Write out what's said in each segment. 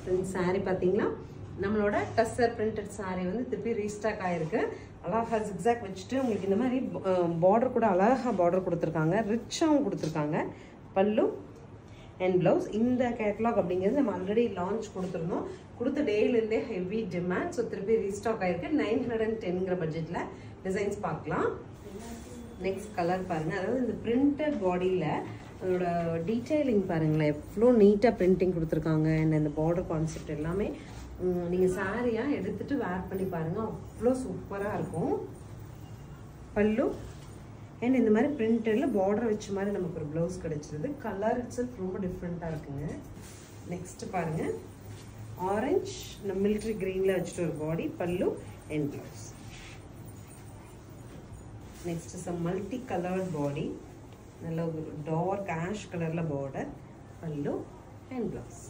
saree பாத்தீங்களா நம்மளோட Tussar Printed Saree வந்து திருப்பி ரீஸ்டாக் ஆயிருக்கு அழகா zigzag வச்சிட்டு உங்களுக்கு இந்த மாதிரி border கூட அழகா border கொடுத்திருக்காங்க ரிச்சாவும் கொடுத்திருக்காங்க பல்லு and blouse இந்த கேட்டலாக் அப்படிங்கிறது நம்ம ஆல்ரெடி லான்ச் கொடுத்திருந்தோம் கொடுத்த டேல இருந்தே ஹெவி டிமாண்ட் சோ திருப்பி ரீஸ்டாக் ஆயிருக்கு 910ங்கற பட்ஜெட்ல டிசைன்ஸ் பார்க்கலாம் நெக்ஸ்ட் கலர் பாருங்க அதாவது இந்த printed bodyல அதோட டீடைலிங் பாருங்களேன் எவ்வளோ நீட்டா பிரிண்டிங் கொடுத்திருக்காங்க and இந்த border concept எல்லாமே நீங்க சாரியா எடுத்துட்டு வேர் பண்ணி பாருங்க அவ்வளோ சூப்பரா இருக்கும் பல்லு and இந்த மாதிரி பிரிண்டட்ல border வச்ச மாதிரி நமக்கு ஒரு ப்ளவுஸ் கிடைச்சிருது கலர் itself ரொம்ப டிஃபரண்டா இருக்குங்க நெக்ஸ்ட் பாருங்க ஆரஞ்சு இந்த military greenல வச்சிட்டு ஒரு பாடி பல்லு and blouse next is a multi colored body நல்ல ஒரு டார்க் ஆஷ் கலர்ல border பல்லு and blouse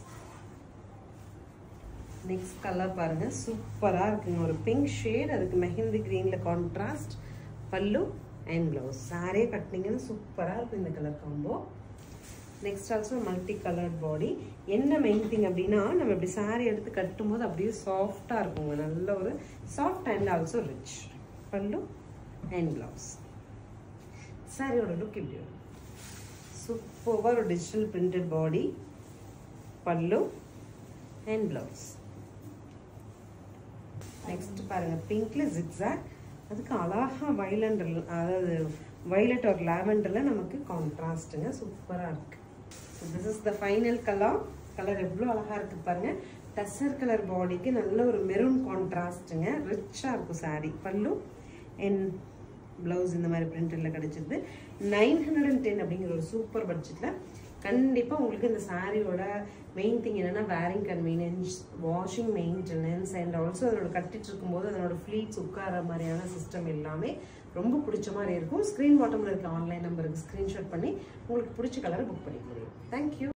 next color பாருங்க சூப்பரா இருக்குங்க ஒரு pink shade அதுக்கு மெஹந்தி greenல கான்ட்ராஸ்ட் பல்லு and blouse saree கட்டினீங்கன்னா சூப்பரா இருக்கும் இந்த colour combo next also multi colored body என்ன மெயின் திங் அப்படினா நம்ம இப்படி saree எடுத்து கட்டும்போது அப்படியே சாஃப்ட்டா இருக்குங்க நல்ல ஒரு soft and also rich பல்லு and blouse சாரியோட லுக் இப்படி வரும் சூப்பர் ஒரு டிஜிட்டல் பிரிண்டட் பாடி பல்லு and blouse next பாருங்க பிங்க்ல zigzag அதுக்கு அழகா violet அதாவது violet or lavender நமக்கு கான்ட்ராஸ்ட்ங்க சூப்பரா இருக்கு so this is the final color எவ்வளவு அழகா இருக்கு பாருங்க டசர் கலர் பாடிக்கு நல்ல ஒரு மெரூன் கான்ட்ராஸ்ட்ங்க ரிச்சா இருக்கும் saree பல்லு and blouse இந்த மாதிரி பிரிண்டட்ல கிடைச்சிருது 910 அப்படிங்கிற ஒரு சூப்பர் பட்ஜெட்ல கண்டிப்பா உங்களுக்கு இந்த சாரியோட மெயின் திங் என்னன்னா wearing convenience washing maintenance and also அதோட கட்டிட்டு இருக்கும்போது அதோட ஃப்ளீட்ஸ் உட்கார மாதிரியான சிஸ்டம் எல்லாமே ரொம்ப பிடிச்ச மாதிரி இருக்கும் ஸ்க்ரீன் பாட்டம்ல இருக்க ஆன்லைன் நம்பருக்கு ஸ்க்ரீன்ஷாட் பண்ணி உங்களுக்கு பிடிச்ச கலரை புக் பண்ணிக்க முடியும் தேங்க்யூ